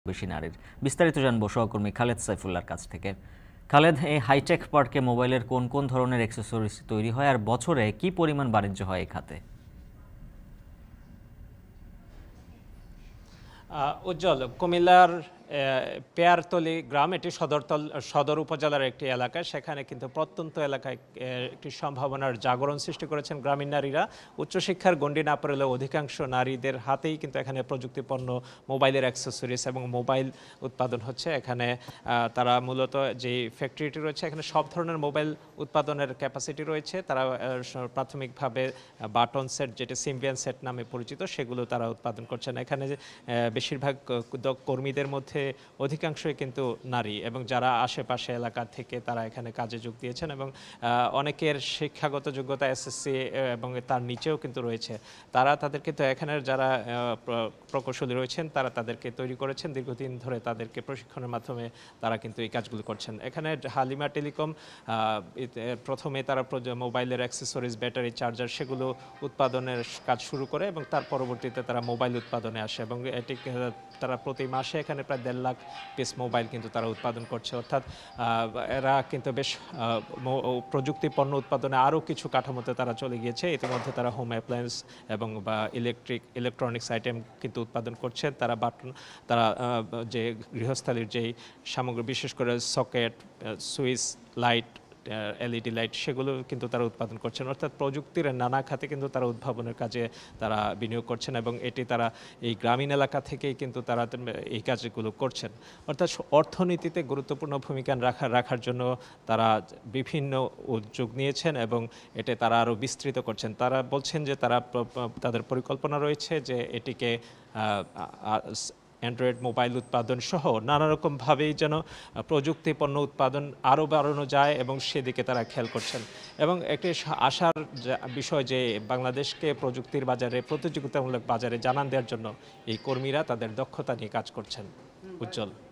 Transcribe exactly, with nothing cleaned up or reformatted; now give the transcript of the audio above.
বেশি নারীর। বিস্তারিত জানবো সহকর্মী খালেদ সাইফুল্লাহর কাছ থেকে। খালেদ, এই হাইটেক পার্কে মোবাইলের কোন কোন ধরনের অ্যাক্সেসরিজ তৈরি হয় আর বছরে কি পরিমাণ বাণিজ্য হয় এই খাতে? উজ্জ্বল, কুমিল্লার পেয়ারতলী গ্রাম, এটি সদরতল সদর উপজেলার একটি এলাকা। সেখানে কিন্তু প্রত্যন্ত এলাকায় একটি সম্ভাবনার জাগরণ সৃষ্টি করেছেন গ্রামীণ নারীরা। উচ্চশিক্ষার গণ্ডি না পড়লেও অধিকাংশ নারীদের হাতেই কিন্তু এখানে প্রযুক্তিপণ্য, মোবাইলের অ্যাক্সেসরিজ এবং মোবাইল উৎপাদন হচ্ছে। এখানে তারা মূলত যে ফ্যাক্টরিটি রয়েছে, এখানে সব ধরনের মোবাইল উৎপাদনের ক্যাপাসিটি রয়েছে। তারা প্রাথমিকভাবে বাটন সেট, যেটা সিম্বিয়ান সেট নামে পরিচিত, সেগুলো তারা উৎপাদন করছেন। এখানে বেশিরভাগ কর্মীদের মধ্যে অধিকাংশই কিন্তু নারী এবং যারা আশেপাশে এলাকা থেকে তারা এখানে কাজে যোগ দিয়েছেন এবং অনেকের শিক্ষাগত যোগ্যতা এসএসসি এবং তার নিচেও কিন্তু রয়েছে। তারা তাদের কিন্তু এখানের যারা প্রকৌশলী রয়েছেন তারা তাদেরকে তৈরি করেছেন দীর্ঘদিন ধরে, তাদেরকে প্রশিক্ষণের মাধ্যমে তারা কিন্তু এই কাজগুলো করছেন। এখানে হালিমা টেলিকম প্রথমে তারা মোবাইলের অ্যাক্সেসরিজ, ব্যাটারি, চার্জার সেগুলো উৎপাদনের কাজ শুরু করে এবং তার পরবর্তীতে তারা মোবাইল উৎপাদনে আসে এবং এটি তারা প্রতি মাসে এখানে প্রায় দেড় লাখ পিস মোবাইল কিন্তু তারা উৎপাদন করছে। অর্থাৎ এরা কিন্তু বেশ প্রযুক্তি পণ্য উৎপাদনে আরও কিছু কাঠামোতে তারা চলে গিয়েছে। ইতিমধ্যে তারা হোম অ্যাপ্লায়েন্স এবং বা ইলেকট্রিক ইলেকট্রনিক্স আইটেম কিন্তু উৎপাদন করছে। তারা বাটন তারা যে গৃহস্থালির যেই সামগ্রী, বিশেষ করে socket, switch, light, LED light, সেগুলো কিন্তু তারা উৎপাদন করছেন। অর্থাৎ প্রযুক্তির নানা খাতে কিন্তু তারা উদ্ভাবনের কাজে তারা বিনিয়োগ করছেন এবং এটি তারা এই গ্রামীণ এলাকা থেকেই কিন্তু তারা এই কাজগুলো করছেন। অর্থাৎ অর্থনীতিতে গুরুত্বপূর্ণ ভূমিকা রাখা রাখার জন্য তারা বিভিন্ন উদ্যোগ নিয়েছেন এবং এতে তারা আরও বিস্তৃত করছেন। তারা বলছেন যে তারা তাদের পরিকল্পনা রয়েছে যে এটিকে অ্যান্ড্রয়েড মোবাইল উৎপাদন সহ নানা রকমভাবেই যেন প্রযুক্তি পণ্য উৎপাদন আরও বাড়ানো যায় এবং সেদিকে তারা খেয়াল করছেন। এবং একটি আশার বিষয় যে বাংলাদেশকে প্রযুক্তির বাজারে, প্রতিযোগিতামূলক বাজারে জানান দেওয়ার জন্য এই কর্মীরা তাদের দক্ষতা নিয়ে কাজ করছেন। উজ্জ্বল।